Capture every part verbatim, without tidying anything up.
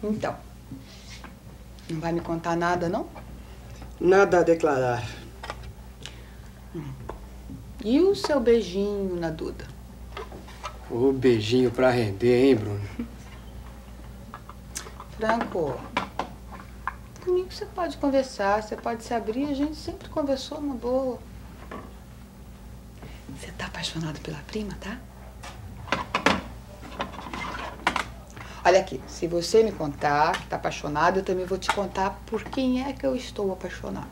Então, não vai me contar nada, não? Nada a declarar. Hum. E o seu beijinho na Duda? O beijinho pra render, hein, Bruno? Franco, comigo você pode conversar, você pode se abrir, a gente sempre conversou numa boa. Você tá apaixonado pela prima, tá? Olha aqui, se você me contar que tá apaixonado, eu também vou te contar por quem é que eu estou apaixonada.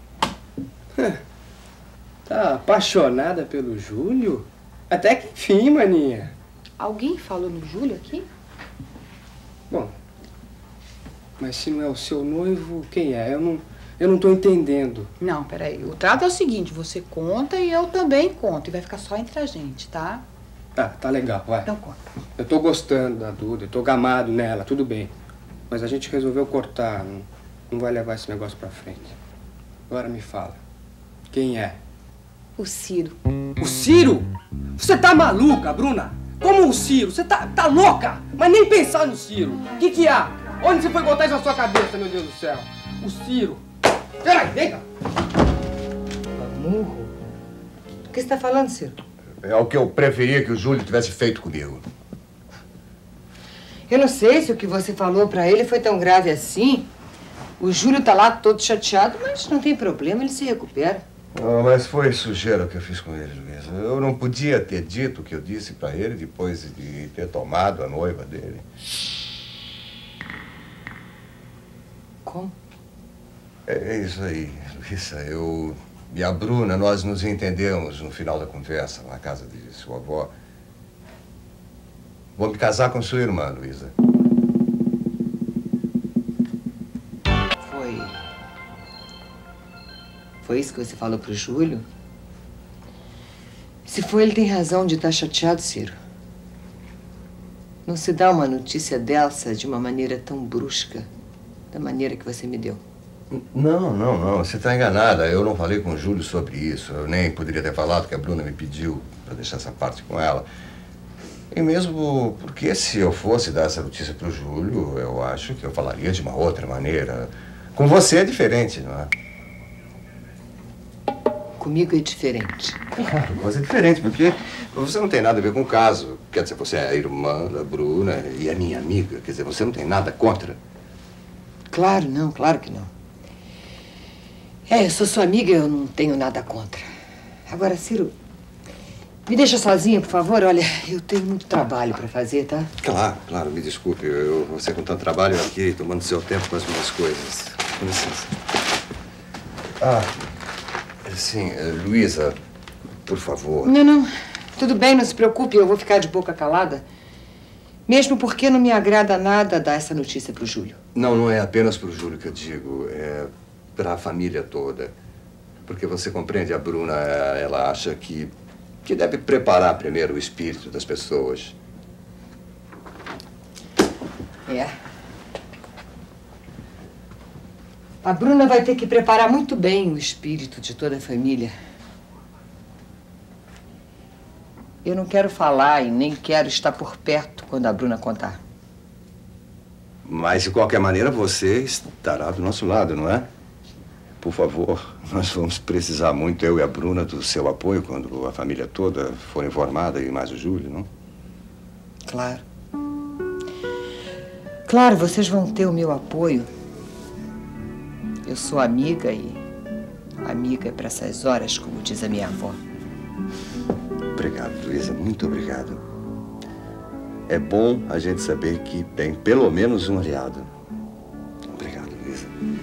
Tá apaixonada pelo Júlio? Até que enfim, maninha. Alguém falou no Júlio aqui? Bom, mas se não é o seu noivo, quem é? Eu não, eu não tô entendendo. Não, peraí. O trato é o seguinte, você conta e eu também conto. E vai ficar só entre a gente, tá? Tá, tá legal, vai. Então conta. Eu tô gostando da Duda, eu tô gamado nela, tudo bem. Mas a gente resolveu cortar, não, não vai levar esse negócio pra frente. Agora me fala, quem é? O Ciro. O Ciro? Você tá maluca, Bruna? Como o Ciro? Você tá, tá louca? Mas nem pensar no Ciro. O que que há? Onde você foi botar isso na sua cabeça, meu Deus do céu? O Ciro. Peraí, deita. Murro? O que você tá falando, Ciro? É o que eu preferia que o Júlio tivesse feito comigo. Eu não sei se o que você falou pra ele foi tão grave assim. O Júlio tá lá todo chateado, mas não tem problema, ele se recupera. Oh, mas foi sujeira o que eu fiz com ele, Luísa. Eu não podia ter dito o que eu disse pra ele depois de ter tomado a noiva dele. Como? É isso aí, Luísa. Eu e a Bruna, nós nos entendemos no final da conversa, na casa de sua avó. Vou me casar com sua irmã, Luísa. Foi... Foi isso que você falou pro Júlio? Se foi, ele tem razão de estar chateado, Ciro. Não se dá uma notícia dessa de uma maneira tão brusca, da maneira que você me deu. Não, não, não. Você está enganada. Eu não falei com o Júlio sobre isso. Eu nem poderia ter falado que a Bruna me pediu para deixar essa parte com ela. E mesmo porque se eu fosse dar essa notícia para o Júlio, eu acho que eu falaria de uma outra maneira. Com você é diferente, não é? Comigo é diferente. Claro, com você é diferente, porque você não tem nada a ver com o caso. Quer dizer, você é a irmã da Bruna e é minha amiga. Quer dizer, você não tem nada contra. Claro, não, claro que não. É, eu sou sua amiga e eu não tenho nada contra. Agora, Ciro, me deixa sozinha, por favor. Olha, eu tenho muito trabalho para fazer, tá? Claro, claro, me desculpe. Eu, você com tanto trabalho aqui, tomando seu tempo com as minhas coisas. Com licença. Ah, sim, Luísa, por favor. Não, não. Tudo bem, não se preocupe, eu vou ficar de boca calada. Mesmo porque não me agrada nada dar essa notícia pro Júlio. Não, não é apenas pro Júlio que eu digo. É para a família toda. Porque você compreende, a Bruna, ela acha que, que deve preparar primeiro o espírito das pessoas. É. A Bruna vai ter que preparar muito bem o espírito de toda a família. Eu não quero falar e nem quero estar por perto quando a Bruna contar. Mas, de qualquer maneira, você estará do nosso lado, não é? Por favor, nós vamos precisar muito, eu e a Bruna, do seu apoio quando a família toda for informada e mais o Júlio, não? Claro. Claro, vocês vão ter o meu apoio. Eu sou amiga e amiga é para essas horas, como diz a minha avó. Obrigado, Luísa, muito obrigado. É bom a gente saber que tem pelo menos um aliado. Obrigado, Luísa.